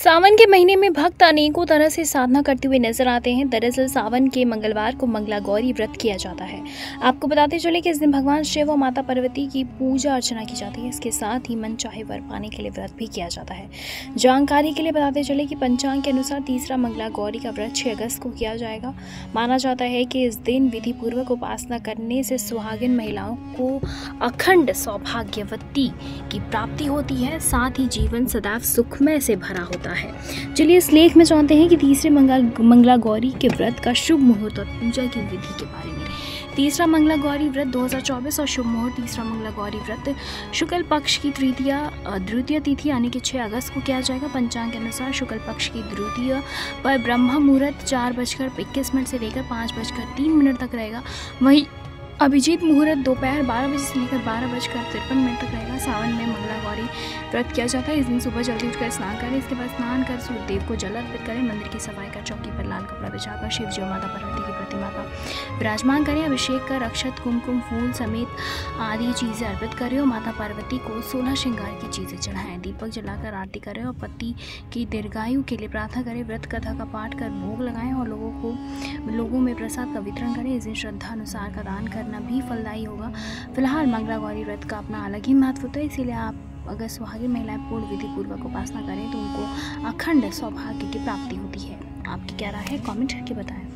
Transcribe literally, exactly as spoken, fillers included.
सावन के महीने में भक्त अनेकों तरह से साधना करते हुए नजर आते हैं। दरअसल सावन के मंगलवार को मंगला गौरी व्रत किया जाता है। आपको बताते चले कि इस दिन भगवान शिव और माता पार्वती की पूजा अर्चना की जाती है। इसके साथ ही मन चाहे वर पाने के लिए व्रत भी किया जाता है। जानकारी के लिए बताते चले कि पंचांग के अनुसार तीसरा मंगला गौरी का व्रत छह अगस्त को किया जाएगा। माना जाता है कि इस दिन विधि पूर्वक उपासना करने से सुहागिन महिलाओं को अखंड सौभाग्यवती की प्राप्ति होती है, साथ ही जीवन सदैव सुखमय से भरा होता है। चलिए इस लेख में जानते हैं कि तीसरे मंगल मंगला गौरी के व्रत का शुभ मुहूर्त और पूजा की विधि के बारे में। तीसरा मंगला गौरी व्रत दो हज़ार चौबीस और शुभ मुहूर्त तीसरा मंगला गौरी व्रत शुक्ल पक्ष की तृतीया द्वितीय तिथि यानी कि छह अगस्त को किया जाएगा। पंचांग के अनुसार शुक्ल पक्ष की द्वितीय पर ब्रह्म मुहूर्त चार बजकर इक्कीस मिनट से लेकर पाँच बजकर तीन मिनट तक रहेगा। वहीं अभिजीत मुहूर्त दोपहर बारह बजे से लेकर बारह बजकर तिरपन मिनट तक रहेगा। सावन में मंगला गौरी व्रत किया जाता है। इस दिन सुबह जल्दी उठकर स्नान करें। इसके बाद स्नान कर सूर्य देव को जल अर्पित करें। मंदिर की सफाई कर चौकी पर लाल कपड़ा बिछाकर शिव जी और माता पार्वती की प्रतिमा का विराजमान करें। अभिषेक कर अक्षत कुमकुम फूल समेत आदि चीज़ें अर्पित करें और माता पार्वती को सोलह श्रृंगार की चीज़ें चढ़ाएं। दीपक जलाकर आरती करें और पति की दीर्घायु के लिए प्रार्थना करें। व्रत कथा का पाठ कर भोग लगाएं और लोगों को लोगों में प्रसाद का वितरण करें। इस दिन श्रद्धा अनुसार का दान करना भी फलदायी होगा। फिलहाल मंगला गौरी व्रत का अपना अलग ही महत्व होता है, इसीलिए आप अगर सुहागिन महिलाएं पूर्ण विधि पूर्वक उपासना करें तो उनको अखंड सौभाग्य की प्राप्ति होती है। आपकी क्या राय है, कमेंट करके बताएं।